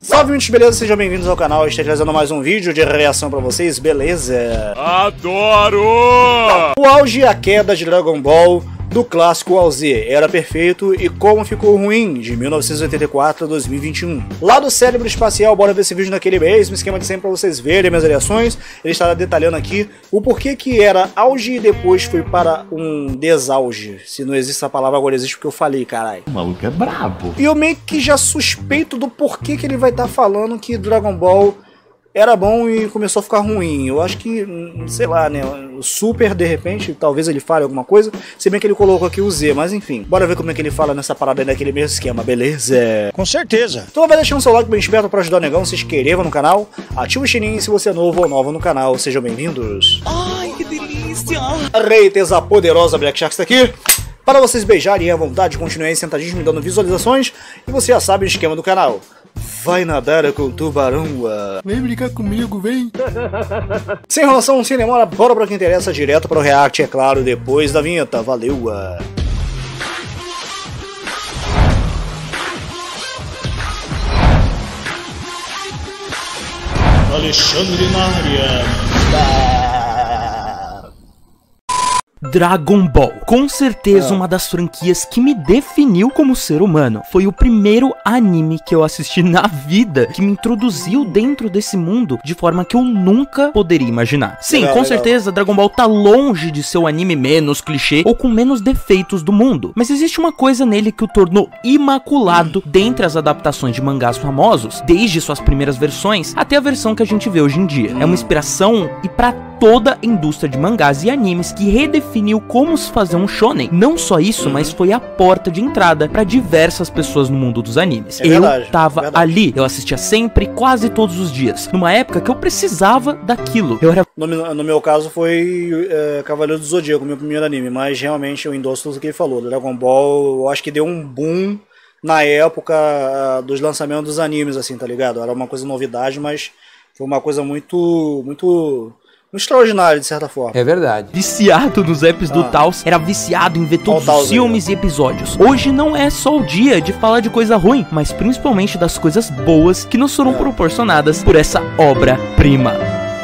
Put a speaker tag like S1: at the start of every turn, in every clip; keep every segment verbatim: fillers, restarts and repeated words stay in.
S1: Salve, muitos beleza? Sejam bem-vindos ao canal. Estou trazendo mais um vídeo de reação pra vocês, beleza?
S2: Adoro!
S1: O auge e a queda de Dragon Ball do clássico ao Z, Era Perfeito e Como Ficou Ruim, de mil novecentos e oitenta e quatro a dois mil e vinte e um. Lá do Cérebro Espacial, bora ver esse vídeo naquele mesmo esquema de sempre pra vocês verem minhas reações. Ele está detalhando aqui o porquê que era auge e depois foi para um desauge. Se não existe essa palavra, agora existe porque eu falei, caralho.
S2: O maluco é brabo.
S1: E eu meio que já suspeito do porquê que ele vai estar falando que Dragon Ball era bom e começou a ficar ruim. Eu acho que, sei lá, né, o Super, de repente, talvez ele fale alguma coisa, se bem que ele colocou aqui o Z, mas enfim. Bora ver como é que ele fala nessa parada aí naquele mesmo esquema, beleza?
S3: Com certeza.
S1: Então vai deixando seu like bem esperto pra ajudar o negão, se inscreva no canal, ativa o sininho se você é novo ou nova no canal, sejam bem-vindos.
S4: Ai, que delícia!
S1: Reites, a poderosa Black Shark está aqui para vocês beijarem à vontade, continuem sentadinhos me dando visualizações, e você já sabe o esquema do canal. Vai nadar com o tubarão. Uh...
S3: Vem brincar comigo, vem.
S1: Sem enrolação, sem demora, bora pra quem interessa, direto para o react, é claro, depois da vinheta. Valeu. Uh...
S3: Alexandre na área.
S4: Dragon Ball, com certeza uma das franquias que me definiu como ser humano. Foi o primeiro anime que eu assisti na vida, que me introduziu dentro desse mundo de forma que eu nunca poderia imaginar. Sim,
S1: Legal,
S4: com
S1: legal.
S4: certeza Dragon Ball tá longe de ser o anime menos clichê ou com menos defeitos do mundo, mas existe uma coisa nele que o tornou imaculado dentre as adaptações de mangás famosos, desde suas primeiras versões até a versão que a gente vê hoje em dia. É uma inspiração e pra toda a indústria de mangás e animes que redefiniu como se fazer um shonen. Não só isso, mas foi a porta de entrada para diversas pessoas no mundo dos animes.
S1: É verdade,
S4: eu tava
S1: é verdade.
S4: ali, eu assistia sempre, quase todos os dias, numa época que eu precisava daquilo. Eu era
S1: No, no meu caso foi é, Cavaleiro do Zodíaco, meu primeiro anime, mas realmente eu endosso tudo que ele falou. Dragon Ball, eu acho que deu um boom na época uh, dos lançamentos dos animes, assim, tá ligado? Era uma coisa novidade, mas foi uma coisa muito, muito extraordinária, de certa forma.
S5: É verdade.
S4: viciado nos apps do
S1: Ah.
S4: Taos, era viciado em ver todos
S1: Taos
S4: os
S1: aí,
S4: filmes e episódios. Hoje não é só o dia de falar de coisa ruim, mas principalmente das coisas boas que nos foram
S1: É.
S4: proporcionadas por essa obra-prima.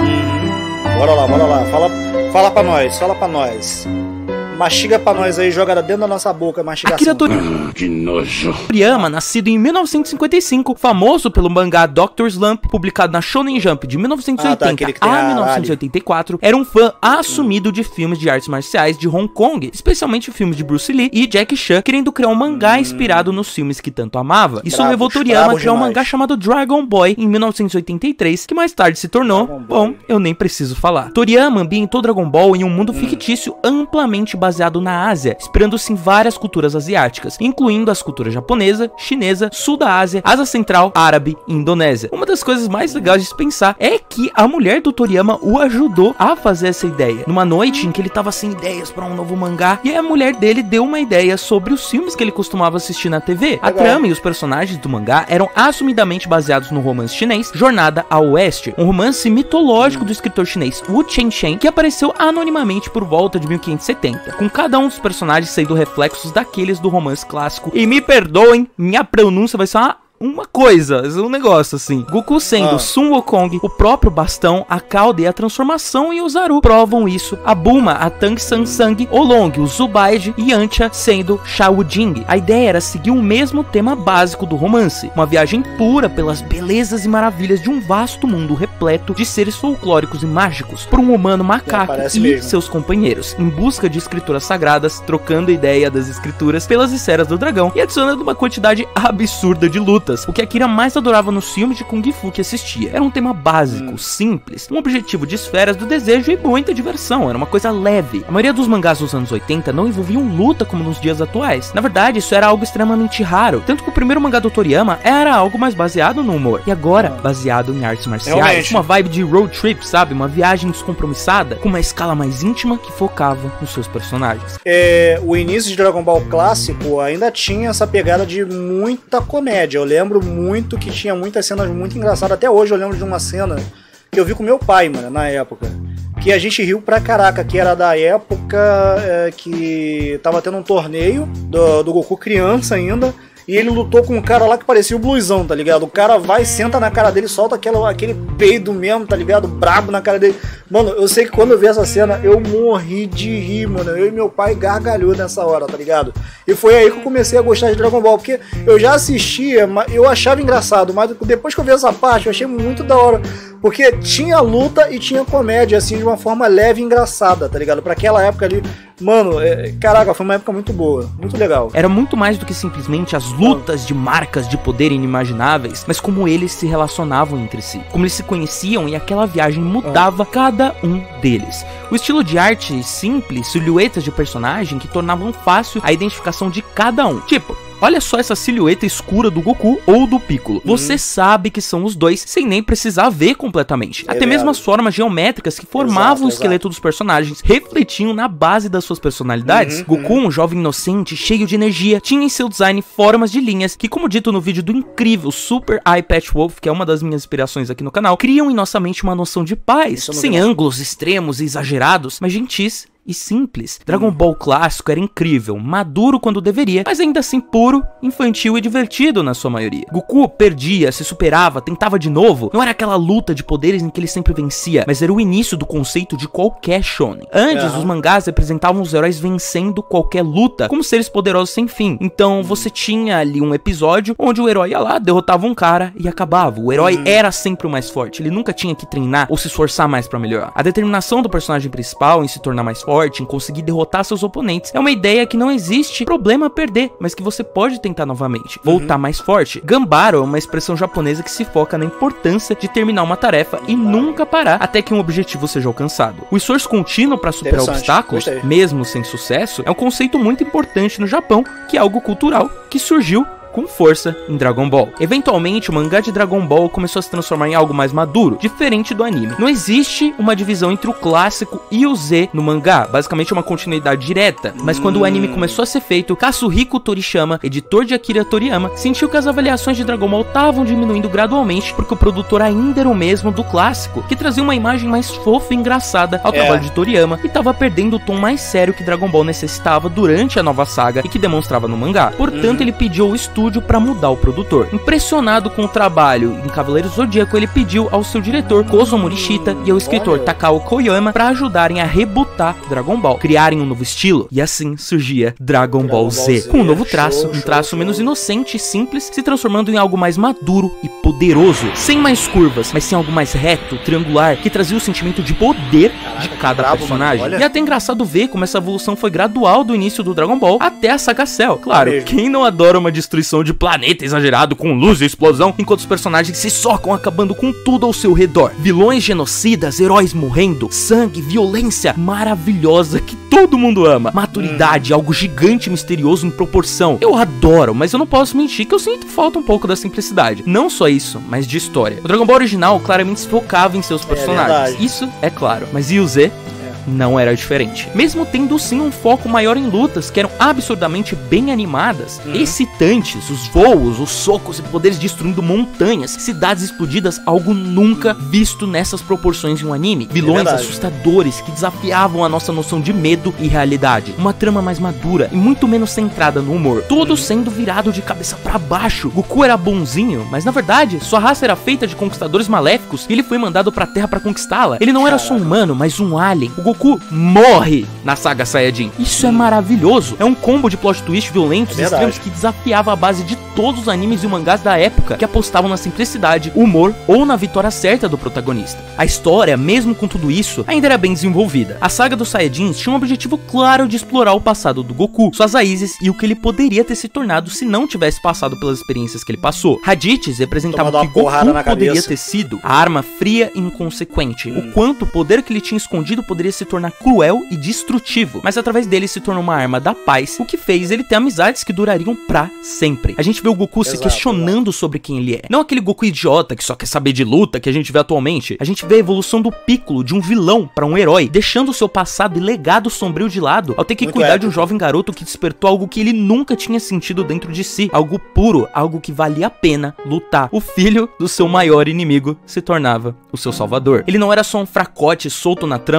S1: Uhum. Bora lá, bora lá. Fala, fala pra nós, fala pra nós. Mastiga pra nós aí, joga dentro da nossa boca, mastigação.
S4: Akira
S2: Que nojo.
S4: Toriyama, nascido em mil novecentos e cinquenta e cinco, famoso pelo mangá doutor Slump, publicado na Shonen Jump de mil novecentos e oitenta
S1: Ah, tá, aquele que tem
S4: a
S1: a
S4: mil novecentos e oitenta e quatro, era um fã assumido de filmes de artes marciais de Hong Kong, especialmente filmes de Bruce Lee e Jackie Chan, querendo criar um mangá inspirado nos filmes que tanto amava. Isso
S1: Bravos,
S4: levou Toriyama a
S1: bravos
S4: criar um
S1: demais.
S4: mangá chamado Dragon Boy em mil novecentos e oitenta e três, que mais tarde se tornou,
S1: Dragon Boy.
S4: bom, eu nem preciso falar. Toriyama ambientou Dragon Ball em um mundo fictício amplamente baseado na Ásia, inspirando-se em várias culturas asiáticas, incluindo as culturas japonesa, chinesa, sul da Ásia, Ásia Central, árabe e Indonésia. Uma das coisas mais legais de se pensar é que a mulher do Toriyama o ajudou a fazer essa ideia. Numa noite em que ele tava sem ideias para um novo mangá, e a mulher dele deu uma ideia sobre os filmes que ele costumava assistir na T V. A
S1: Legal.
S4: trama e os personagens do mangá eram assumidamente baseados no romance chinês Jornada ao Oeste, um romance mitológico do escritor chinês Wu Chengchen, que apareceu anonimamente por volta de mil quinhentos e setenta, com cada um dos personagens sendo reflexos daqueles do romance clássico. E me perdoem, minha pronúncia vai ser uma Uma coisa, um negócio assim. Goku sendo
S1: Ah.
S4: Sun Wukong, o próprio bastão, a cauda e a transformação, e o Zaru provam isso. A Bulma, a Tang San Sang, o Long, o Zubaide e Yantia sendo Shao Jing. A ideia era seguir o mesmo tema básico do romance, uma viagem pura pelas belezas e maravilhas de um vasto mundo repleto de seres folclóricos e mágicos, por um humano macaco
S1: parece
S4: e
S1: mesmo.
S4: seus companheiros, em busca de escrituras sagradas, trocando a ideia das escrituras pelas esferas do dragão e adicionando uma quantidade absurda de lutas, o que Akira mais adorava nos filmes de Kung Fu que assistia. Era um tema básico,
S1: Hum.
S4: simples, um objetivo de esferas do desejo e muita diversão, era uma coisa leve. A maioria dos mangás dos anos oitenta não envolviam luta como nos dias atuais. Na verdade, isso era algo extremamente raro, tanto que o primeiro mangá do Toriyama era algo mais baseado no humor, e agora, baseado em artes marciais,
S1: Realmente.
S4: uma vibe de road trip, sabe? Uma viagem descompromissada, com uma escala mais íntima que focava nos seus personagens.
S1: É, o início de Dragon Ball clássico ainda tinha essa pegada de muita comédia. Eu lembro muito que tinha muitas cenas muito engraçadas. Até hoje eu lembro de uma cena que eu vi com meu pai, mano, na época. Que a gente riu pra caraca, que era da época é, que tava tendo um torneio do, do Goku criança ainda. e ele lutou com um cara lá que parecia o Bluesão, tá ligado? O cara vai, senta na cara dele, solta aquela, aquele peido mesmo, tá ligado? Brabo na cara dele. Mano, eu sei que quando eu vi essa cena, eu morri de rir, mano. Eu e meu pai gargalhou nessa hora, tá ligado? E foi aí que eu comecei a gostar de Dragon Ball, porque eu já assistia, eu achava engraçado, mas depois que eu vi essa parte, eu achei muito da hora. Porque tinha luta e tinha comédia, assim, de uma forma leve e engraçada, tá ligado? Pra aquela época ali, mano, é, caraca, foi uma época muito boa, muito legal.
S4: Era muito mais do que simplesmente as lutas de marcas de poder inimagináveis, mas como eles se relacionavam entre si, como eles se conheciam, e aquela viagem mudava cada um deles. O estilo de arte simples, silhuetas de personagem que tornavam fácil a identificação de cada um. Tipo, olha só essa silhueta escura do Goku ou do Piccolo. Uhum. Você sabe que são os dois sem nem precisar ver completamente. É Até verdade. mesmo as formas geométricas que formavam exato, o esqueleto exato. dos personagens refletiam na base das suas personalidades. Uhum, Goku, uhum. um jovem inocente, cheio de energia, tinha em seu design formas de linhas que, como dito no vídeo do incrível Super Eye Patch Wolf, que é uma das minhas inspirações aqui no canal, criam em nossa mente uma noção de paz, sem vi. ângulos extremos e exagerados, mas gentis e simples. Dragon Ball clássico era incrível, maduro quando deveria, mas ainda assim puro, infantil e divertido na sua maioria. Goku perdia, se superava, tentava de novo. Não era aquela luta de poderes em que ele sempre vencia, mas era o início do conceito de qualquer shonen. Antes, uhum. os mangás representavam os heróis vencendo qualquer luta, como seres poderosos sem fim. Então, você tinha ali um episódio onde o herói ia lá, derrotava um cara e acabava. O herói uhum. era sempre o mais forte, ele nunca tinha que treinar ou se esforçar mais pra melhorar. A determinação do personagem principal em se tornar mais forte, em conseguir derrotar seus oponentes, é uma ideia que não existe problema perder, mas que você pode tentar novamente, voltar uhum. mais forte. Gambaro é uma expressão japonesa que se foca na importância de terminar uma tarefa e nunca parar até que um objetivo seja alcançado. O esforço contínuo para superar obstáculos, Gostei. mesmo sem sucesso, é um conceito muito importante no Japão, que é algo cultural que surgiu com força em Dragon Ball. Eventualmente, o mangá de Dragon Ball começou a se transformar em algo mais maduro, diferente do anime. Não existe uma divisão entre o clássico e o Z no mangá, basicamente uma continuidade direta. Mas quando o anime começou a ser feito, Kazuhiko Toriyama, editor de Akira Toriyama, sentiu que as avaliações de Dragon Ball estavam diminuindo gradualmente, porque o produtor ainda era o mesmo do clássico, que trazia uma imagem mais fofa e engraçada ao é. trabalho de Toriyama, e estava perdendo o tom mais sério que Dragon Ball necessitava durante a nova saga e que demonstrava no mangá. Portanto, uhum. ele pediu ao estúdio para mudar o produtor. Impressionado com o trabalho em Cavaleiro Zodíaco, ele pediu ao seu diretor Kozo Morishita e ao escritor Takao Koyama para ajudarem a rebootar Dragon Ball, criarem um novo estilo, e assim surgia Dragon, Dragon Ball, Z, Ball Z, com um novo traço, show, um traço show, menos show. inocente e simples, se transformando em algo mais maduro e poderoso, sem mais curvas, mas sem algo mais reto, triangular, que trazia o sentimento de poder Caraca, de cada bravo, personagem. Mano, e é até engraçado ver como essa evolução foi gradual do início do Dragon Ball até a saga Cell. Claro, é quem não adora uma destruição de planeta exagerado com luz e explosão, enquanto os personagens se socam acabando com tudo ao seu redor. Vilões genocidas, heróis morrendo, sangue, violência maravilhosa que todo mundo ama. Maturidade, hum. algo gigante e misterioso em proporção. Eu adoro, mas eu não posso mentir que eu sinto falta um pouco da simplicidade. Não só isso, mas de história. O Dragon Ball original claramente se focava em seus personagens. É isso é claro, mas e o Z? Não era diferente. Mesmo tendo sim um foco maior em lutas que eram absurdamente bem animadas, uhum. excitantes, os voos, os socos e poderes destruindo montanhas, cidades explodidas, algo nunca visto nessas proporções em um anime. Vilões é assustadores que desafiavam a nossa noção de medo e realidade. Uma trama mais madura e muito menos centrada no humor. Tudo uhum. sendo virado de cabeça pra baixo. Goku era bonzinho, mas na verdade sua raça era feita de conquistadores maléficos e ele foi mandado pra Terra pra conquistá-la. Ele não era só um humano, mas um alien. O Goku Goku morre na saga Saiyajin. Isso é maravilhoso. É um combo de plot twist violentos e extremos que desafiava a base de todos os animes e mangás da época, que apostavam na simplicidade, humor ou na vitória certa do protagonista. A história, mesmo com tudo isso, ainda era bem desenvolvida. A saga dos Saiyajins tinha um objetivo claro de explorar o passado do Goku, suas raízes e o que ele poderia ter se tornado se não tivesse passado pelas experiências que ele passou. Raditz representava o que Goku poderia ter sido, a arma fria e inconsequente, hum. o quanto o poder que ele tinha escondido poderia se tornar cruel e destrutivo, mas através dele se tornou uma arma da paz, o que fez ele ter amizades que durariam pra sempre. A gente vê o Goku Exato, se questionando exato. sobre quem ele é. Não aquele Goku idiota que só quer saber de luta que a gente vê atualmente. A gente vê a evolução do Piccolo de um vilão pra um herói, deixando o seu passado e legado sombrio de lado, ao ter que Muito cuidar épico. de um jovem garoto que despertou algo que ele nunca tinha sentido dentro de si, algo puro, algo que valia a pena lutar. O filho do seu maior inimigo se tornava o seu salvador. Ele não era só um fracote solto na trama pra mostrar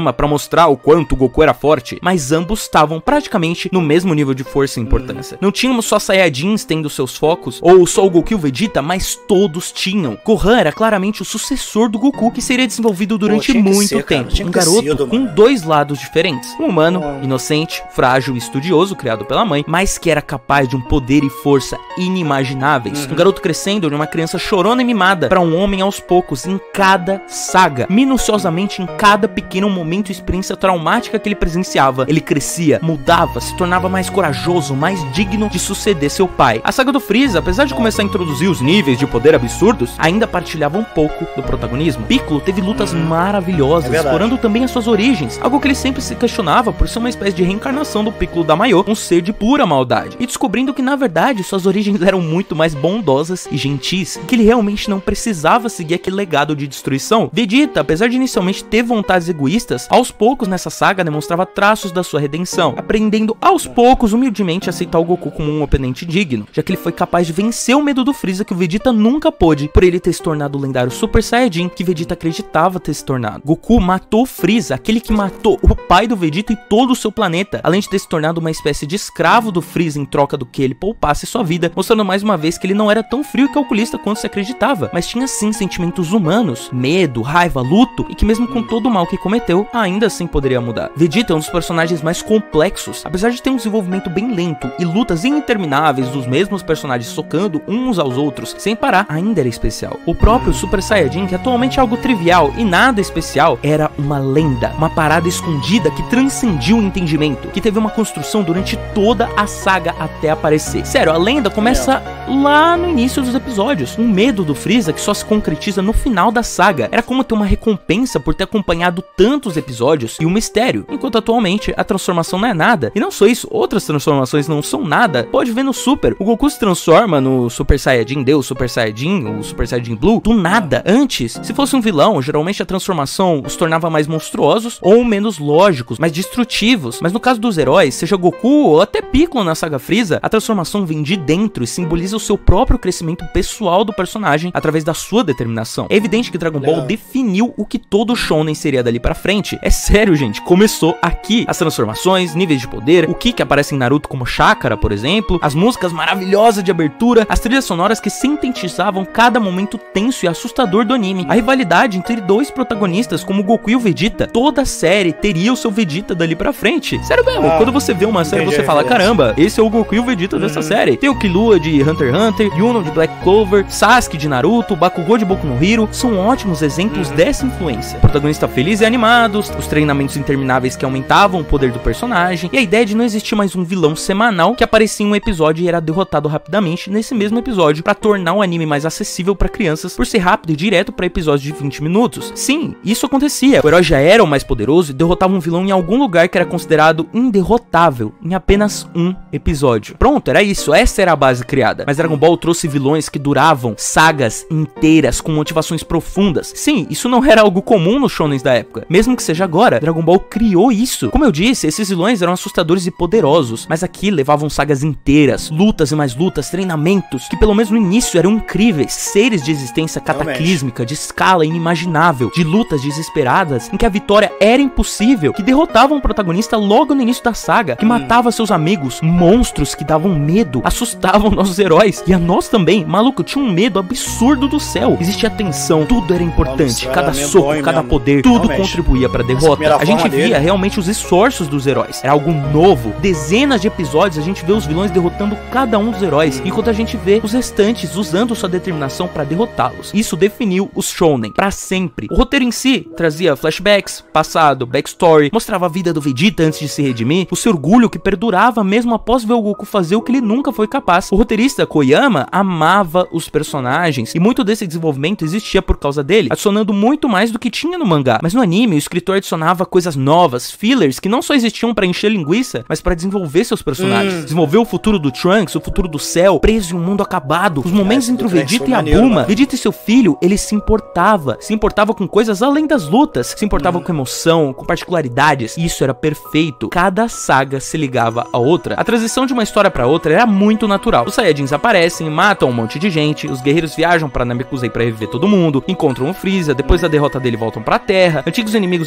S4: mostrar o quanto o Goku era forte, mas ambos estavam praticamente no mesmo nível de força e importância. Hum. Não tínhamos só Saiyajins tendo seus focos, ou só o Goku e o Vegeta, mas todos tinham. Gohan era claramente o sucessor do Goku, que seria desenvolvido durante Pô, muito ser, tempo. Um garoto sido, com mano. dois lados diferentes. Um humano, oh. inocente, frágil e estudioso, criado pela mãe, mas que era capaz de um poder e força inimagináveis. Uhum. Um garoto crescendo de uma criança chorona e mimada para um homem aos poucos, em cada saga, minuciosamente em cada pequeno momento e experiência traumática que ele presenciava. Ele crescia, mudava, se tornava mais corajoso, mais digno de suceder seu pai. A saga do Freeza, apesar de começar a introduzir os níveis de poder absurdos, ainda partilhava um pouco do protagonismo. Piccolo teve lutas uhum. maravilhosas, é explorando também as suas origens, algo que ele sempre se questionava por ser uma espécie de reencarnação do Piccolo da Maiô, um ser de pura maldade, e descobrindo que na verdade suas origens eram muito mais bondosas e gentis, que ele realmente não precisava seguir aquele legado de destruição. Vegeta, apesar de inicialmente ter vontades egoístas, aos poucos nessa saga demonstrava traços da sua redenção, aprendendo aos poucos humildemente a aceitar o Goku como um oponente digno, já que ele foi capaz de vencer o medo do Freeza que o Vegeta nunca pôde, por ele ter se tornado o lendário Super Saiyajin que Vegeta acreditava ter se tornado. Goku matou Freeza, aquele que matou o pai do Vegeta e todo o seu planeta, além de ter se tornado uma espécie de escravo do Freeza em troca do que ele poupasse sua vida, mostrando mais uma vez que ele não era tão frio e calculista quanto se acreditava, mas tinha sim sentimentos humanos, medo, raiva, luto, e que mesmo com todo o mal que cometeu, ainda assim poderia mudar. Vegeta é um dos personagens mais complexos, apesar de ter um desenvolvimento bem lento e lutas intermináveis dos mesmos personagens socando uns aos outros sem parar, ainda era especial. O próprio Super Saiyajin, que atualmente é algo trivial e nada especial, era uma lenda, uma parada escondida que transcendia o entendimento, que teve uma construção durante toda a saga até aparecer. Sério, a lenda começa lá no início dos episódios. Um medo do Freeza que só se concretiza no final da saga. Era como ter uma recompensa por ter acompanhado tantos episódios e um mistério, enquanto atualmente a transformação não é nada. E não só isso, outras transformações não são nada. Pode ver no Super, o Goku se transforma no Super Saiyajin Deus, Super Saiyajin, o Super Saiyajin Blue, do nada. Antes, se fosse um vilão, geralmente a transformação os tornava mais monstruosos ou menos lógicos, mais destrutivos. Mas no caso dos heróis, seja Goku ou até Piccolo na saga Freeza, a transformação vem de dentro e simboliza o seu próprio crescimento pessoal do personagem através da sua determinação. É evidente que Dragon Ball definiu o que todo shonen seria dali pra frente. É sério, gente, começou aqui. As transformações, níveis de poder, o ki que aparece em Naruto como Chakra, por exemplo, as músicas maravilhosas de abertura, as trilhas sonoras que sintetizavam cada momento tenso e assustador do anime, a rivalidade entre dois protagonistas como o Goku e o Vegeta. Toda a série teria o seu Vegeta dali pra frente. Sério mesmo, ah, quando você vê uma série você fala, caramba, esse é o Goku e o Vegeta uhum. dessa série. Tem o Killua de Hunter x Hunter, Yuno de Black Clover, Sasuke de Naruto, Bakugou de Boku no Hero, são ótimos exemplos uhum. dessa influência. O protagonista feliz e animado, os treinamentos intermináveis que aumentavam o poder do personagem, e a ideia de não existir mais um vilão semanal que aparecia em um episódio e era derrotado rapidamente nesse mesmo episódio para tornar o anime mais acessível para crianças por ser rápido e direto para episódios de vinte minutos. Sim, isso acontecia. O herói já era o mais poderoso e derrotava um vilão em algum lugar que era considerado inderrotável em apenas um episódio. Pronto, era isso, essa era a base criada. Mas Dragon Ball trouxe vilões que duravam sagas inteiras com motivações profundas. Sim, isso não era algo comum nos shonens da época. Mesmo que seja agora, Dragon Ball criou isso. Como eu disse, esses vilões eram assustadores e poderosos, mas aqui levavam sagas inteiras, lutas e mais lutas, treinamentos, que pelo menos no início eram incríveis, seres de existência cataclísmica, de escala inimaginável, de lutas desesperadas, em que a vitória era impossível, que derrotavam o protagonista logo no início da saga, que matava seus amigos, monstros que davam medo, assustavam nossos heróis, e a nós também. Maluco, tinha um medo absurdo do céu, existia tensão, tudo era importante, Nossa, cada era soco, cada mesmo. poder, tudo realmente. contribuía pra derrota. A gente via dele. realmente os esforços dos heróis, era algo novo. Dezenas de episódios a gente vê os vilões derrotando cada um dos heróis, enquanto a gente vê os restantes usando sua determinação pra derrotá-los. Isso definiu os shounen pra sempre. O roteiro em si trazia flashbacks, passado, backstory, mostrava a vida do Vegeta antes de se redimir, o seu orgulho que perdurava mesmo após ver o Goku fazer o que ele nunca foi capaz. O roteirista Koyama amava os personagens e muito desse desenvolvimento existia por causa dele, adicionando muito mais do que tinha no mangá. Mas no anime o escritor adicionava coisas novas, fillers que não só existiam pra encher linguiça, mas pra desenvolver seus personagens. Hum. Desenvolver o futuro do Trunks, o futuro do Cell, preso em um mundo acabado, os momentos é, entre o Vegeta e a maneiro, Bulma. Mano. Vegeta e seu filho, ele se importava, se importava com coisas além das lutas, se importava hum. com emoção, com particularidades, e isso era perfeito. Cada saga se ligava a outra. A transição de uma história pra outra era muito natural. Os Saiyajins aparecem, matam um monte de gente, os guerreiros viajam pra Namekusei pra reviver todo mundo, encontram o Freeza, depois da derrota dele voltam pra Terra, antigos inimigos retornam na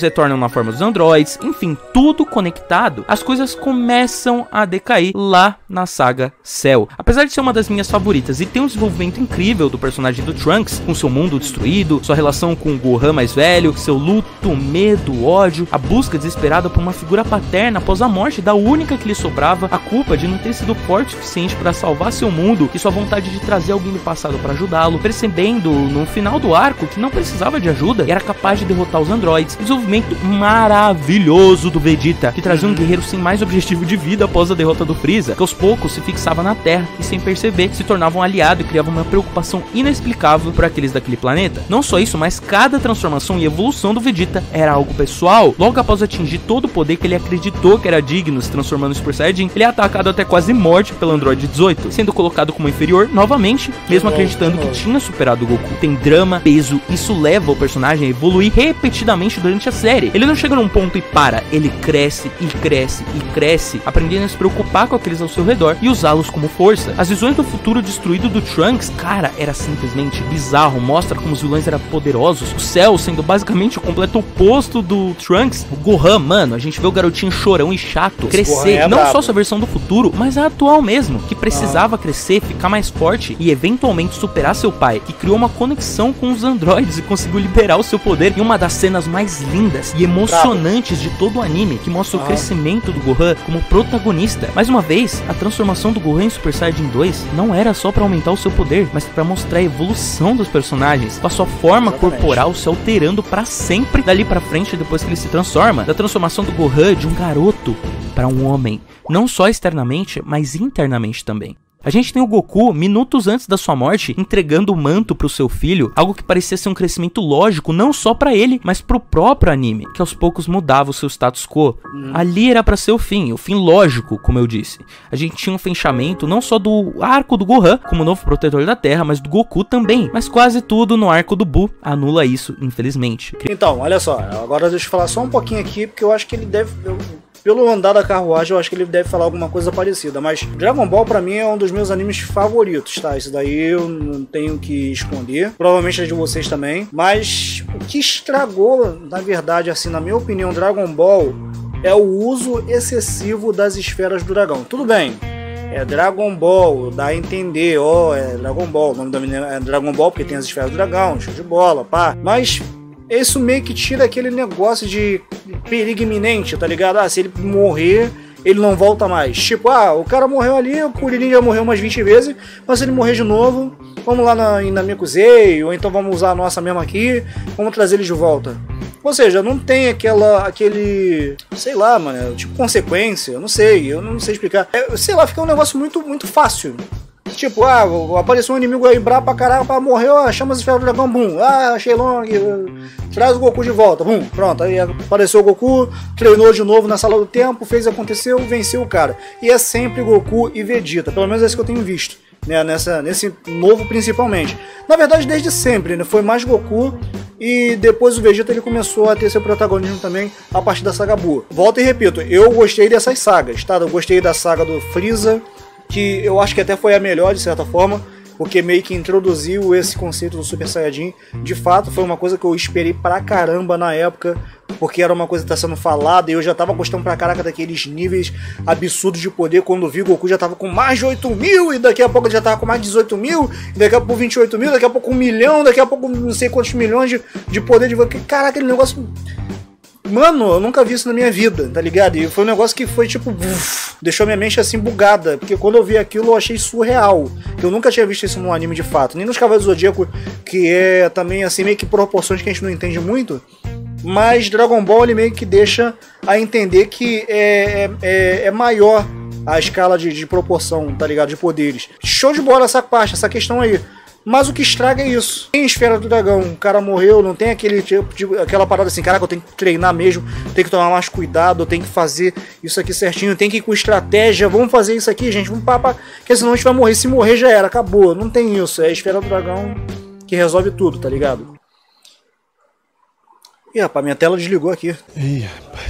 S4: forma dos androides, enfim, tudo conectado, as coisas começam a decair lá na saga Cell. Apesar de ser uma das minhas favoritas e ter um desenvolvimento incrível do personagem do Trunks, com seu mundo destruído, sua relação com o Gohan mais velho, seu luto, medo, ódio, a busca desesperada por uma figura paterna após a morte da única que lhe sobrava, a culpa de não ter sido forte o suficiente para salvar seu mundo e sua vontade de trazer alguém do passado para ajudá-lo, percebendo no final do arco que não precisava de ajuda e era capaz de derrotar os androides. Desenvolvimento maravilhoso do Vegeta, que trazia um guerreiro sem mais objetivo de vida após a derrota do Freeza, que aos poucos se fixava na Terra e sem perceber se tornava um aliado e criava uma preocupação inexplicável por aqueles daquele planeta. Não só isso, mas cada transformação e evolução do Vegeta era algo pessoal. Logo após atingir todo o poder que ele acreditou que era digno, se transformando em Super Saiyajin, ele é atacado até quase morte pelo Android dezoito, sendo colocado como inferior novamente, mesmo acreditando que tinha superado o Goku. Tem drama, peso, isso leva o personagem a evoluir repetidamente durante a série. Ele não chega num ponto e para, ele cresce e cresce e cresce, aprendendo a se preocupar com aqueles ao seu redor e usá-los como força. As visões do futuro destruído do Trunks, cara, era simplesmente bizarro, mostra como os vilões eram poderosos, o Cell sendo basicamente o completo oposto do Trunks. O Gohan, mano, a gente vê o garotinho chorão e chato crescer, é não bravo. Só sua versão do futuro, mas a atual mesmo, que precisava ah. crescer, ficar mais forte e eventualmente superar seu pai, que criou uma conexão com os androides e conseguiu liberar o seu poder em uma das cenas mais lindas e emocionantes bravo. de todo o anime, que mostra ah. o crescimento do Gohan como protagonista. Mais uma vez, a transformação do Gohan em Super Saiyajin dois não era só pra aumentar o seu poder, mas pra mostrar a evolução dos personagens, com a sua forma Exatamente. corporal se alterando pra sempre dali pra frente depois que ele se transforma, da transformação do Gohan de um garoto para um homem, não só externamente, mas internamente também. A gente tem o Goku, minutos antes da sua morte, entregando o manto pro seu filho, algo que parecia ser um crescimento lógico, não só pra ele, mas pro próprio anime, que aos poucos mudava o seu status quo. Hum. Ali era pra ser o fim, o fim lógico, como eu disse. A gente tinha um fechamento não só do arco do Gohan, como novo protetor da Terra, mas do Goku também. Mas quase tudo no arco do Buu anula isso, infelizmente.
S1: Então, olha só, agora deixa eu falar só um pouquinho aqui, porque eu acho que ele deve... Eu... Pelo andar da carruagem, eu acho que ele deve falar alguma coisa parecida. Mas Dragon Ball, pra mim, é um dos meus animes favoritos, tá? Isso daí eu não tenho que esconder. Provavelmente é de vocês também. Mas o que estragou, na verdade, assim, na minha opinião, Dragon Ball é o uso excessivo das esferas do dragão. Tudo bem. É Dragon Ball, dá a entender, ó, oh, é Dragon Ball. O nome da menina é Dragon Ball porque tem as esferas do dragão, show de bola, pá. Mas... isso meio que tira aquele negócio de perigo iminente, tá ligado? Ah, se ele morrer, ele não volta mais. Tipo, ah, o cara morreu ali, o Kuririn já morreu umas vinte vezes, mas se ele morrer de novo, vamos lá na, na Mikusei, ou então vamos usar a nossa mesma aqui, vamos trazer ele de volta. Ou seja, não tem aquela, aquele, sei lá, mano, tipo consequência, eu não sei, eu não sei explicar. É, sei lá, fica um negócio muito, muito fácil. Tipo, ah, apareceu um inimigo aí brabo pra caralho, pra morreu, ah, chama as esferas do dragão, bum, ah, Shenlong, traz o Goku de volta, bum, pronto, aí apareceu o Goku, treinou de novo na sala do tempo, fez, aconteceu, venceu o cara. E é sempre Goku e Vegeta, pelo menos é isso que eu tenho visto, né, nessa, nesse novo principalmente. Na verdade, desde sempre, né, foi mais Goku e depois o Vegeta ele começou a ter seu protagonismo também a partir da saga Buu. Volto e repito, eu gostei dessas sagas, tá? Eu gostei da saga do Freeza, que eu acho que até foi a melhor de certa forma, porque meio que introduziu esse conceito do Super Saiyajin. De fato, foi uma coisa que eu esperei pra caramba na época, porque era uma coisa que tá sendo falada e eu já tava gostando pra caraca daqueles níveis absurdos de poder. Quando vi o Goku já tava com mais de oito mil, e daqui a pouco ele já tava com mais de dezoito mil, e daqui a pouco vinte e oito mil, daqui a pouco um milhão, daqui a pouco não sei quantos milhões de, de poder de... Caraca, aquele negócio... Mano, eu nunca vi isso na minha vida, tá ligado? E foi um negócio que foi tipo... Uf, deixou minha mente assim bugada, porque quando eu vi aquilo eu achei surreal. Eu nunca tinha visto isso num anime de fato. Nem nos Cavaleiros do Zodíaco, que é também assim meio que proporções que a gente não entende muito. Mas Dragon Ball ele meio que deixa a entender que é, é, é maior a escala de, de proporção, tá ligado? De poderes. Show de bola essa parte, essa questão aí. Mas o que estraga é isso. Tem esfera do dragão, o cara morreu, não tem aquele tipo de, aquela parada assim, caraca, eu tenho que treinar mesmo, tenho que tomar mais cuidado, eu tenho que fazer isso aqui certinho, tem que ir com estratégia, vamos fazer isso aqui, gente, vamos papar, porque senão a gente vai morrer. Se morrer já era, acabou, não tem isso. É a esfera do dragão que resolve tudo, tá ligado? Ih, rapaz, minha tela desligou aqui.
S3: Ih, rapaz.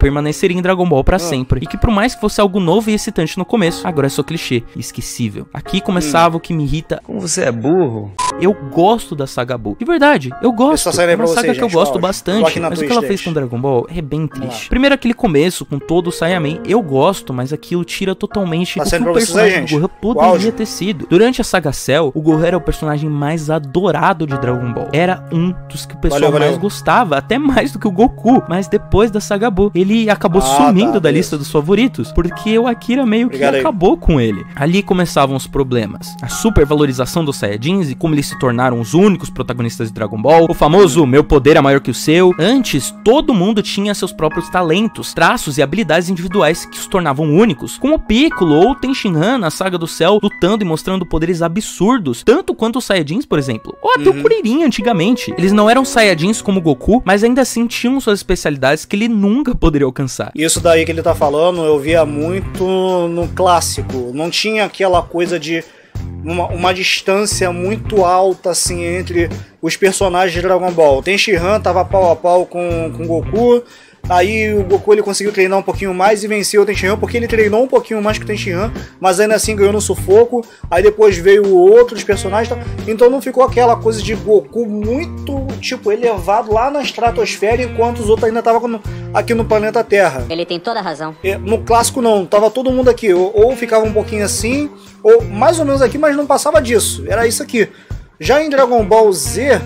S4: permaneceria em Dragon Ball pra sempre. E que por mais que fosse algo novo e excitante no começo, agora é só clichê e esquecível. Aqui começava hum. o que me irrita.
S5: Como você é burro?
S4: Eu gosto da saga Buu. De verdade, eu gosto. É uma saga
S1: você,
S4: que eu
S1: gente,
S4: gosto
S1: ó,
S4: bastante. Mas o que ela fez com Dragon Ball é bem triste. Primeiro aquele começo com todo o Saiyaman, eu gosto, mas aquilo tira totalmente
S1: tá
S4: o que o personagem do Gohan poderia ter sido. Durante a saga Cell, o Gohan era o personagem mais adorado de Dragon Ball. Era um dos que o pessoal valeu, mais valeu. gostava, até mais do que o Goku. Mas depois da saga Buu, ele acabou ah, sumindo tá, da beleza. lista dos favoritos, porque o Akira meio que Obrigado acabou aí. com ele. Ali começavam os problemas. A supervalorização dos Saiyajins e como eles se tornaram os únicos protagonistas de Dragon Ball. O famoso meu poder é maior que o seu. Antes, todo mundo tinha seus próprios talentos, traços e habilidades individuais que os tornavam únicos, como o Piccolo ou o Tenshinhan na saga do Cell, lutando e mostrando poderes absurdos, tanto quanto os Saiyajins, por exemplo, ou até uhum. o Kuririn antigamente. Eles não eram Saiyajins como o Goku, mas ainda assim tinham suas especialidades que ele nunca poderia alcançar.
S1: Isso daí que ele tá falando, eu via muito no clássico. Não tinha aquela coisa de Uma, uma distância muito alta assim entre os personagens de Dragon Ball. O Tenshinhan tava pau a pau com o Goku, aí o Goku ele conseguiu treinar um pouquinho mais e venceu o Tenshinhan porque ele treinou um pouquinho mais que o Tenshinhan, mas ainda assim ganhou no sufoco. Aí depois veio outros personagens, então não ficou aquela coisa de Goku muito tipo elevado lá na estratosfera, enquanto os outros ainda estavam aqui no planeta Terra.
S6: Ele tem toda a razão.
S1: No clássico não, tava todo mundo aqui, ou, ou ficava um pouquinho assim, ou mais ou menos aqui, mas não passava disso, era isso aqui. Já em Dragon Ball Z,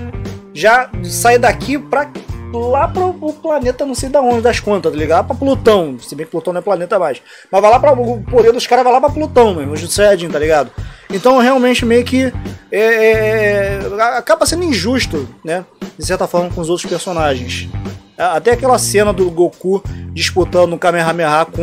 S1: já sai daqui pra lá pro, pro planeta não sei da onde, das contas, tá ligado? Lá pra Plutão, se bem que Plutão não é planeta mais, mas vai lá pra, o poder dos caras vai lá pra Plutão mesmo, os Saiyajin, tá ligado? Então realmente meio que é, é, acaba sendo injusto, né, de certa forma com os outros personagens. Até aquela cena do Goku disputando o Kamehameha com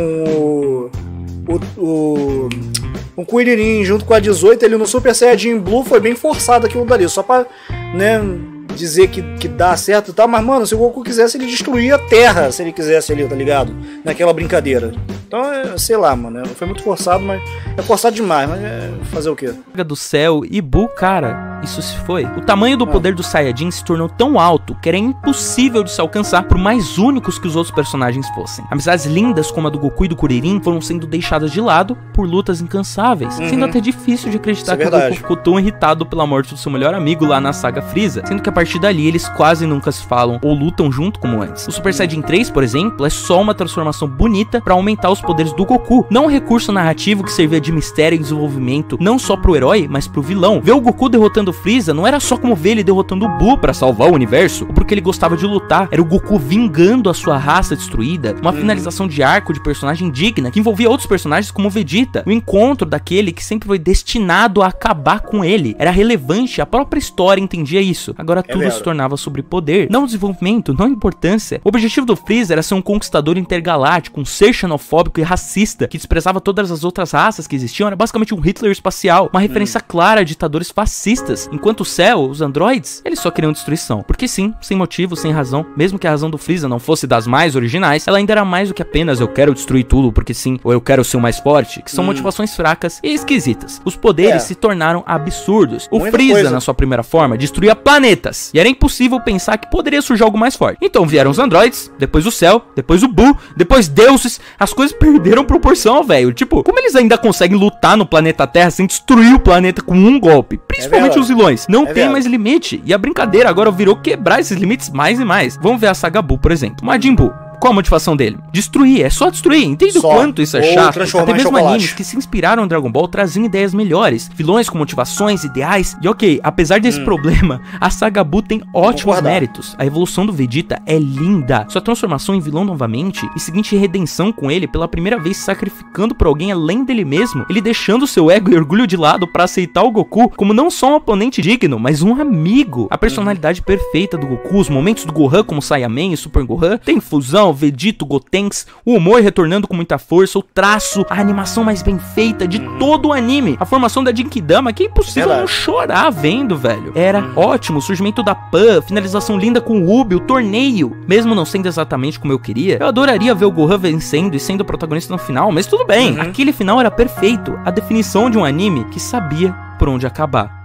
S1: o o, o com o Kuririn junto com a dezoito, ele no Super Saiyajin Blue, foi bem forçado aquilo dali, só pra, né, dizer que, que dá certo e tal, mas mano, se o Goku quisesse, ele destruía a Terra, se ele quisesse ali, tá ligado? Naquela brincadeira. Então, é, sei lá, mano, foi muito forçado, mas é forçado demais, mas é fazer o quê?
S4: Do Cell e Buu, cara, isso se foi. O tamanho do ah. poder do Saiyajin se tornou tão alto que era impossível de se alcançar por mais únicos que os outros personagens fossem. Amizades lindas como a do Goku e do Kuririn foram sendo deixadas de lado por lutas incansáveis, uhum. sendo até difícil de acreditar é que verdade. o Goku ficou tão irritado pela morte do seu melhor amigo lá na saga Freeza, sendo que a partir dali eles quase nunca se falam ou lutam junto como antes. O Super Saiyajin três, por exemplo, é só uma transformação bonita pra aumentar os poderes do Goku, não um recurso narrativo que servia de mistério e desenvolvimento não só pro herói, mas pro vilão. Ver o Goku derrotando o Freeza não era só como ver ele derrotando o Buu pra salvar o universo, ou porque ele gostava de lutar, era o Goku vingando a sua raça destruída, uma finalização de arco de personagem digna, que envolvia outros personagens como o Vegeta, o encontro daquele que sempre foi destinado a acabar com ele, era relevante, a própria história entendia isso. Agora tudo é se tornava sobre poder, não desenvolvimento, não importância. O objetivo do Freeza era ser um conquistador intergaláctico, um ser xenofóbico e racista, que desprezava todas as outras raças que existiam, era basicamente um Hitler espacial, uma referência hum. clara a ditadores fascistas, enquanto o Cell, os androides, eles só queriam destruição. Porque sim, sem motivo, sem razão, mesmo que a razão do Freeza não fosse das mais originais, ela ainda era mais do que apenas eu quero destruir tudo porque sim, ou eu quero ser o mais forte, que são hum. motivações fracas e esquisitas. Os poderes é. se tornaram absurdos. O Muita Freeza, coisa. na sua primeira forma, destruía planetas, e era impossível pensar que poderia surgir algo mais forte. Então vieram os androides, depois o Cell, depois o Buu, depois deuses, as coisas perderam proporção, velho. Tipo, como eles ainda conseguem lutar no planeta Terra sem destruir o planeta com um golpe? Principalmente é os vilões. Não é tem verdade. mais limite. E a brincadeira agora virou quebrar esses limites mais e mais. Vamos ver a saga Buu, por exemplo. Majin Buu. Qual a motivação dele? Destruir, é só destruir. Entende o quanto isso é chato? Até mesmo animes que se inspiraram em Dragon Ball traziam ideias melhores, vilões com motivações, ideais. E ok, apesar desse hum. problema, a saga Buu tem ótimos méritos. A evolução do Vegeta é linda. Sua transformação em vilão novamente e seguinte redenção com ele pela primeira vez sacrificando por alguém além dele mesmo, ele deixando seu ego e orgulho de lado pra aceitar o Goku como não só um oponente digno, mas um amigo. A personalidade hum. perfeita do Goku, os momentos do Gohan como Saiyaman e Super Gohan, tem fusão, Vegito, Gotenks, o humor retornando com muita força, o traço, a animação mais bem feita de todo o anime, a formação da Genkidama, que é impossível Verdade. não chorar vendo, velho. Era hum. ótimo, o surgimento da Pan, finalização linda com o Ubi, o torneio, mesmo não sendo exatamente como eu queria. Eu adoraria ver o Gohan vencendo e sendo o protagonista no final, mas tudo bem, uhum. aquele final era perfeito, a definição de um anime que sabia por onde acabar.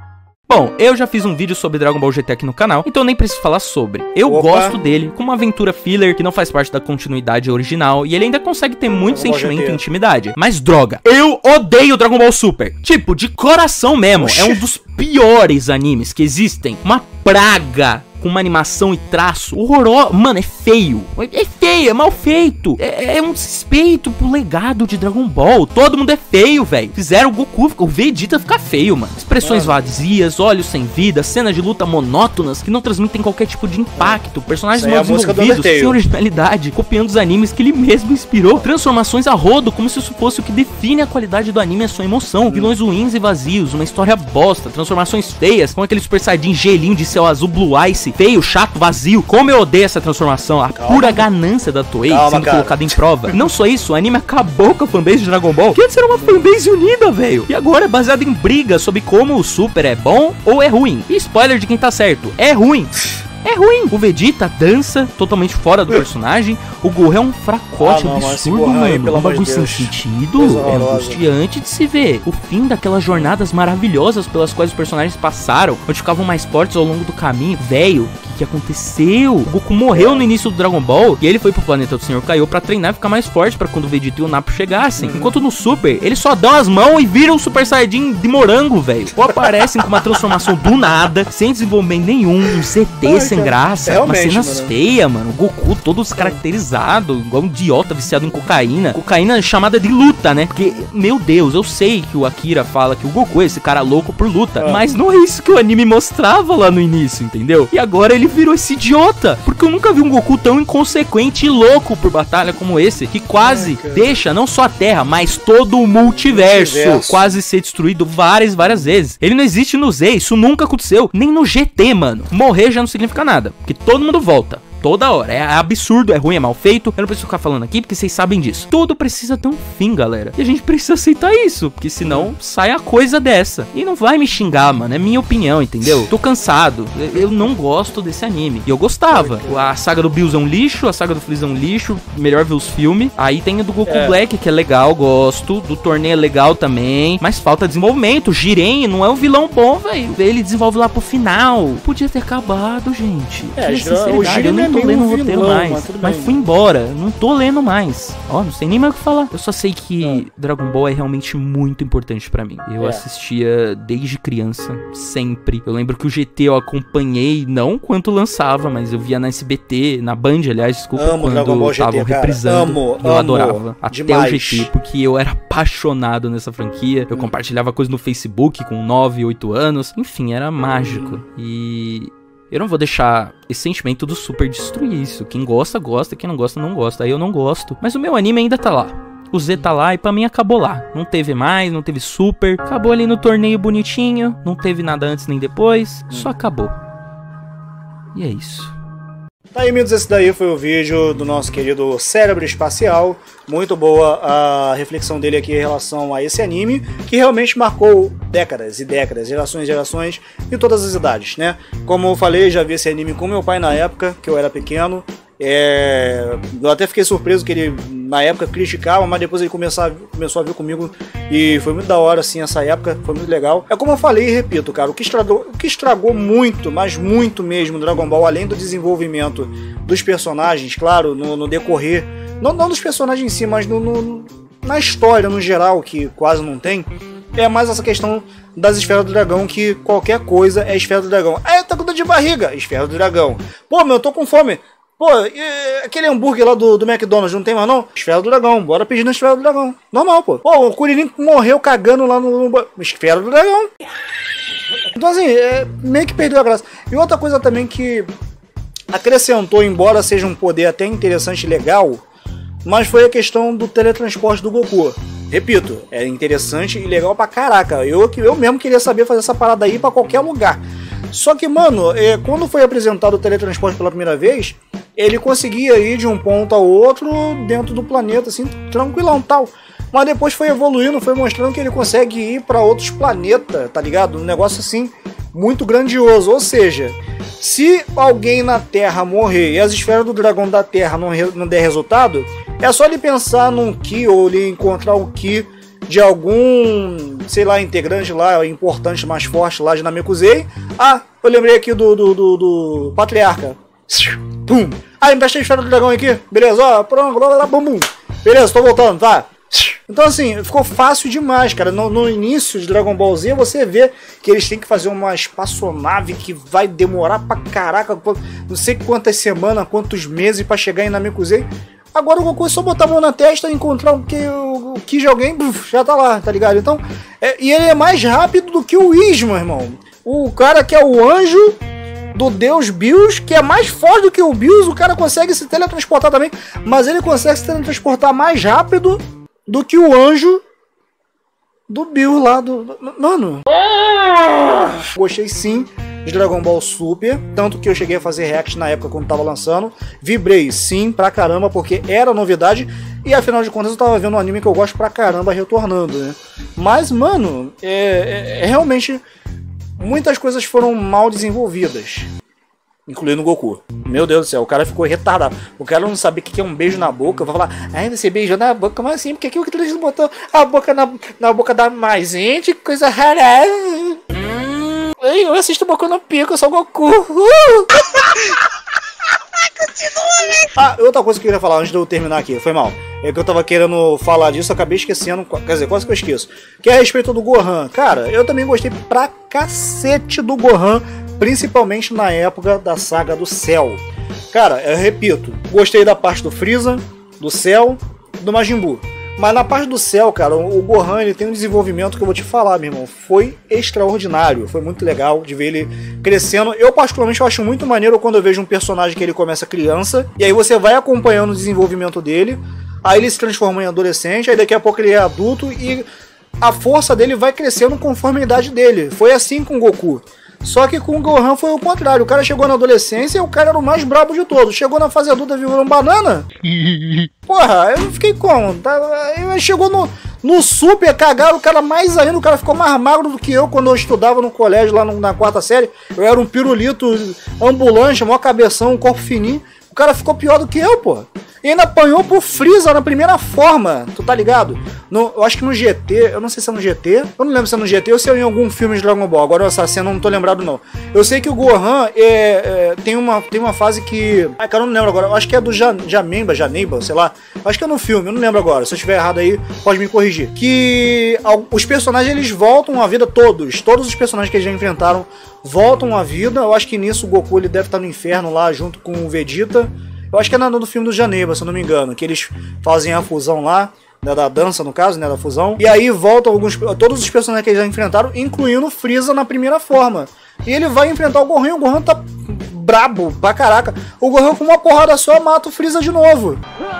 S4: Bom, eu já fiz um vídeo sobre Dragon Ball G T aqui no canal, então nem preciso falar sobre. Eu
S1: Opa.
S4: gosto dele como uma aventura filler que não faz parte da continuidade original e ele ainda consegue ter muito
S1: Dragon Ball
S4: sentimento
S1: G T.
S4: e intimidade. Mas droga, eu odeio Dragon Ball Super. Tipo, de coração mesmo.
S1: Oxi.
S4: É um dos piores animes que existem. Uma praga. Com uma animação e traço horroroso. Mano, é feio. É feio, é mal feito. É, é um desrespeito pro legado de Dragon Ball. Todo mundo é feio, velho. Fizeram o Goku, o Vegeta ficar feio, mano. Expressões
S1: mano.
S4: vazias, olhos sem vida, cenas de luta monótonas que não transmitem qualquer tipo de impacto. Personagens
S1: Isso aí é
S4: mal
S1: a música do
S4: desenvolvidos,
S1: Undertale.
S4: sem originalidade, copiando os animes que ele mesmo inspirou. Transformações a rodo, como se isso fosse o que define a qualidade do anime e a sua emoção.
S1: Hum.
S4: Vilões ruins e vazios, uma história bosta, transformações feias, com aquele Super Saiyajin gelinho de céu azul Blue Ice, feio, chato, vazio. Como eu odeio essa transformação, a
S1: Calma.
S4: pura ganância da Toei
S1: Calma,
S4: sendo
S1: cara.
S4: colocada em prova. E não só isso, o anime acabou com a fanbase de Dragon Ball, que antes era uma fanbase unida, velho. E agora é baseado em briga sobre como o Super é bom ou é ruim. E spoiler de quem tá certo, é ruim. É ruim. O Vegeta dança totalmente fora do personagem. O Gohan é um fracote
S1: Ah, não, mas esse
S4: absurdo,
S1: Gohan aí,
S4: mano.
S1: pelo
S4: Um
S1: amor de
S4: bagulho sem
S1: Deus.
S4: sentido.
S1: Coisa
S4: É
S1: horrorosa.
S4: angustiante de se ver. O fim daquelas jornadas maravilhosas pelas quais os personagens passaram, onde ficavam mais fortes ao longo do caminho. Velho, o que, que aconteceu? O Goku morreu no início do Dragon Ball e ele foi pro planeta do Senhor Kaiô pra treinar e ficar mais forte pra quando o Vegeta e o Nappa chegassem.
S1: Uhum.
S4: Enquanto no Super, eles só dão as mãos e viram o Super Saiyajin de morango, velho. Ou aparecem com uma transformação do nada, sem desenvolvimento nenhum, um C T
S1: Ai,
S4: sem
S1: cara,
S4: graça,
S1: realmente,
S4: umas cenas
S1: mano.
S4: feias, mano. O Goku todo descaracterizado, igual um idiota viciado em cocaína. Cocaína chamada de luta, né? Porque, meu Deus, eu sei que o Akira fala que o Goku é esse cara louco por luta,
S1: Ah.
S4: mas não é isso que o anime mostrava lá no início, entendeu? E agora ele virou esse idiota, porque eu nunca vi um Goku tão inconsequente e louco por batalha como esse, que quase
S1: Ai, cara.
S4: deixa não só a Terra, mas todo o multiverso,
S1: Multiverso.
S4: quase ser destruído várias, várias vezes. Ele não existe no Z, isso nunca aconteceu, nem no G T, mano. Morrer já não significa nada, porque todo mundo volta. Toda hora. É absurdo, é ruim, é mal feito. Eu não preciso ficar falando aqui porque vocês sabem disso. Tudo precisa ter um fim, galera. E a gente precisa aceitar isso. Porque senão sai a coisa dessa. E não vai me xingar, mano. É minha opinião, entendeu? Tô cansado. Eu- Eu não gosto desse anime. E eu gostava. A saga do Bills é um lixo. A saga do Freeza é um lixo. Melhor ver os filmes. Aí tem a do Goku
S1: É.
S4: Black, que é legal, gosto. Do torneio é legal também. Mas falta desenvolvimento. O Jiren não é um vilão bom, velho. Ele desenvolve lá pro final. Podia ter acabado, gente.
S1: É,
S4: Tinha
S1: já- o
S4: sinceridade.
S1: Jiren
S4: Eu nem
S1: é
S4: tô
S1: meio
S4: lendo
S1: um
S4: o roteiro
S1: vilão,
S4: mais,
S1: mas tudo
S4: mas
S1: bem.
S4: fui embora, não tô lendo mais. Ó, não sei nem mais o que falar. Eu só sei que
S1: Não.
S4: Dragon Ball é realmente muito importante pra mim. Eu
S1: É.
S4: assistia desde criança, sempre. Eu lembro que o G T eu acompanhei, não quando lançava, mas eu via na S B T, na Band, aliás, desculpa,
S1: Amo
S4: quando
S1: Dragon Ball G T,
S4: estavam
S1: cara.
S4: reprisando.
S1: Amo,
S4: eu
S1: amo.
S4: adorava. Até
S1: Demais.
S4: o G T, porque eu era apaixonado nessa franquia. Eu compartilhava coisas no Facebook com nove, oito anos. Enfim, era mágico. E eu não vou deixar esse sentimento do Super destruir isso. Quem gosta, gosta. Quem não gosta, não gosta. Aí eu não gosto. Mas o meu anime ainda tá lá. O Z tá lá e pra mim acabou lá. Não teve mais, não teve Super. Acabou ali no torneio bonitinho. Não teve nada antes nem depois. Só acabou. E é isso.
S1: Tá aí, amigos, esse daí foi o vídeo do nosso querido Cérebro Espacial. Muito boa a reflexão dele aqui em relação a esse anime, que realmente marcou décadas e décadas, gerações e gerações, de todas as idades, né? Como eu falei, já vi esse anime com meu pai na época, que eu era pequeno. É... Eu até fiquei surpreso que ele, na época, criticava, mas depois ele começou a, começou a vir comigo e foi muito da hora, assim, essa época, foi muito legal. É como eu falei e repito, cara, o que estragou, o que estragou muito, mas muito mesmo, Dragon Ball, além do desenvolvimento dos personagens, claro, no, no decorrer, não, não dos personagens em si, mas no, no, na história, no geral, que quase não tem, é mais essa questão das esferas do dragão, que qualquer coisa é esfera do dragão. Ah, eu tô com dor de barriga, esfera do dragão. Pô, meu, eu tô com fome. Pô, e aquele hambúrguer lá do, do McDonald's não tem mais não? Esfera do dragão, bora pedir na esfera do dragão. Normal, pô. Pô, o Kuririn morreu cagando lá no, no... Esfera do dragão. Então assim, é, meio que perdeu a graça. E outra coisa também que acrescentou, embora seja um poder até interessante e legal, mas foi a questão do teletransporte do Goku. Repito, é interessante e legal pra caraca. Eu, eu mesmo queria saber fazer essa parada aí pra qualquer lugar. Só que, mano, é, quando foi apresentado o teletransporte pela primeira vez, ele conseguia ir de um ponto ao outro dentro do planeta, assim, tranquilão, tal. Mas depois foi evoluindo, foi mostrando que ele consegue ir pra outros planetas, tá ligado? Um negócio, assim, muito grandioso. Ou seja, se alguém na Terra morrer e as esferas do dragão da Terra não, re não der resultado, é só ele pensar num Ki ou ele encontrar o Ki de algum, sei lá, integrante lá, importante, mais forte lá de Namekusei. Ah, eu lembrei aqui do, do, do, do Patriarca. Pum. Ah, empresta a esfera do dragão aqui. Beleza, ó, pronto, bum, bum. Beleza, tô voltando, tá? Então assim, ficou fácil demais, cara. No, no início de Dragon Ball Z, você vê que eles têm que fazer uma espaçonave que vai demorar pra caraca, não sei quantas semanas, quantos meses pra chegar em Namekusei. Agora o Goku é só botar a mão na testa, encontrar o que, o, o que de alguém, já tá lá, tá ligado? Então, é, e ele é mais rápido do que o Whis, meu irmão. O cara que é o anjo do deus Bills, que é mais forte do que o Bills, o cara consegue se teletransportar também, mas ele consegue se teletransportar mais rápido do que o anjo do Bill lá do... do mano! Gostei sim de Dragon Ball Super, tanto que eu cheguei a fazer react na época quando tava lançando. Vibrei sim pra caramba, porque era novidade, e afinal de contas eu tava vendo um anime que eu gosto pra caramba retornando, né? Mas, mano, é, é, é realmente... muitas coisas foram mal desenvolvidas, incluindo o Goku. Meu Deus do céu, o cara ficou retardado. O cara não sabia o que é um beijo na boca. Vai falar, ai, você beijou na boca? Como assim? Porque aqui o que eles botou a boca na, na boca da mais gente? Que coisa rara. Hum, eu assisto Boku no Pico, eu sou o Goku. Uh! Ah, outra coisa que eu queria falar antes de eu terminar aqui, foi mal. É que eu tava querendo falar disso, eu acabei esquecendo, quer dizer, quase que eu esqueço. Que é a respeito do Gohan. Cara, eu também gostei pra cacete do Gohan, principalmente na época da saga do Cell. Cara, eu repito, gostei da parte do Freeza, do Cell, do Majin Buu. Mas na parte do Cell, cara, o Gohan ele tem um desenvolvimento que eu vou te falar, meu irmão. Foi extraordinário, foi muito legal de ver ele crescendo. Eu particularmente eu acho muito maneiro quando eu vejo um personagem que ele começa criança, e aí você vai acompanhando o desenvolvimento dele, aí ele se transforma em adolescente, aí daqui a pouco ele é adulto e a força dele vai crescendo conforme a idade dele. Foi assim com o Goku. Só que com o Gohan foi o contrário. O cara chegou na adolescência e o cara era o mais brabo de todos. Chegou na fase adulta e virou um banana. Porra, eu fiquei como? Aí chegou no, no Super, cagaram o cara mais ainda. O cara ficou mais magro do que eu quando eu estudava no colégio, lá no, na quarta série. Eu era um pirulito ambulante, maior cabeção, um corpo fininho. O cara ficou pior do que eu, pô. E ainda apanhou pro Freeza na primeira forma, tu tá ligado? No, eu acho que no G T, eu não sei se é no G T, eu não lembro se é no G T ou se é em algum filme de Dragon Ball, agora essa cena eu não tô lembrado não. Eu sei que o Gohan é, é, tem, uma, tem uma fase que... Ai, cara, eu não lembro agora, eu acho que é do Janemba, Janemba, sei lá. Eu acho que é no filme, eu não lembro agora, se eu estiver errado aí, pode me corrigir. Que os personagens, eles voltam à vida todos, todos os personagens que eles já enfrentaram voltam à vida. Eu acho que nisso o Goku ele deve estar no inferno lá junto com o Vegeta. Eu acho que é no filme do Janemba, se eu não me engano, que eles fazem a fusão lá, né, da dança no caso, né, da fusão. E aí voltam alguns, todos os personagens que eles já enfrentaram, incluindo o Freeza na primeira forma. E ele vai enfrentar o Gohan, e o Gohan tá brabo pra caraca. O Gohan com uma porrada só mata o Freeza de novo.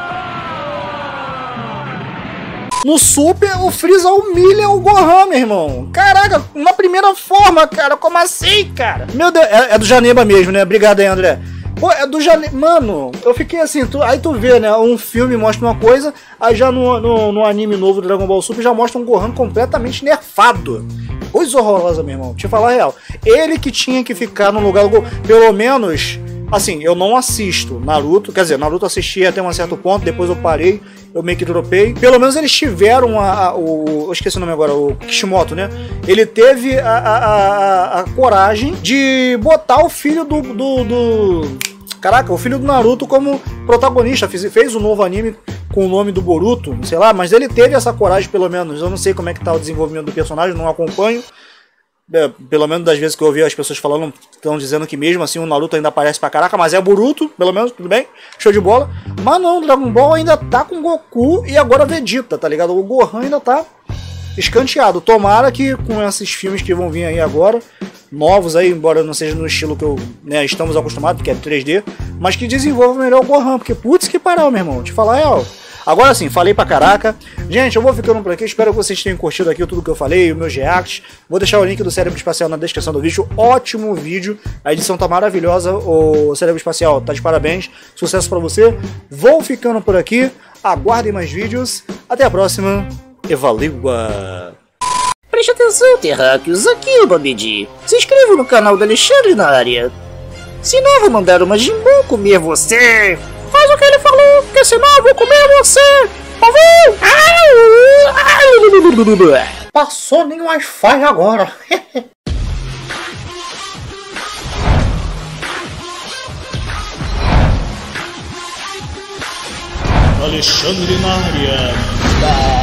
S1: No Super, o Freeza humilha o Gohan, meu irmão. Caraca, na primeira forma, cara, como assim, cara? Meu Deus, é, é do Janemba mesmo, né? Obrigado aí, André. Pô, é do Janemba. Mano, eu fiquei assim, tu... aí tu vê, né? Um filme mostra uma coisa, aí já no, no, no anime novo do Dragon Ball Super já mostra um Gohan completamente nerfado. Coisa horrorosa, meu irmão. Deixa eu falar a real. Ele que tinha que ficar no lugar do Goku. Pelo menos, assim, eu não assisto Naruto. Quer dizer, Naruto assisti até um certo ponto, depois eu parei, eu meio que dropei. Pelo menos eles tiveram a, a, o... Eu esqueci o nome agora, o Kishimoto, né? Ele teve a, a, a, a coragem de botar o filho do... do, do... Caraca, o filho do Naruto como protagonista, fez, fez um novo anime com o nome do Boruto, sei lá, mas ele teve essa coragem pelo menos. Eu não sei como é que tá o desenvolvimento do personagem, não acompanho. É, pelo menos das vezes que eu ouvi as pessoas falando, estão dizendo que mesmo assim o Naruto ainda aparece pra caraca, mas é Boruto, pelo menos, tudo bem, show de bola. Mas não, o Dragon Ball ainda tá com Goku e agora Vegeta, tá ligado? O Gohan ainda tá escanteado. Tomara que com esses filmes que vão vir aí agora, novos aí, embora não seja no estilo que eu, né, estamos acostumados, que é três D, mas que desenvolva melhor o Gohan, porque putz que pariu, meu irmão, te falar real. Agora sim, falei pra caraca. Gente, eu vou ficando por aqui, espero que vocês tenham curtido aqui tudo que eu falei, os meus reacts. Vou deixar o link do Cérebro Espacial na descrição do vídeo, ótimo vídeo, a edição tá maravilhosa, o Cérebro Espacial tá de parabéns, sucesso pra você. Vou ficando por aqui, aguardem mais vídeos, até a próxima e valeu!
S5: Preste atenção, terráqueos, aqui é o Babidi. Se inscreva no canal do Alexandre na área. Senão eu vou mandar o Majin Buu comer você. Faz o que ele falou, porque senão eu vou comer você. Ouviu?
S1: Passou nem Wi-Fi agora.
S3: Alexandre na área.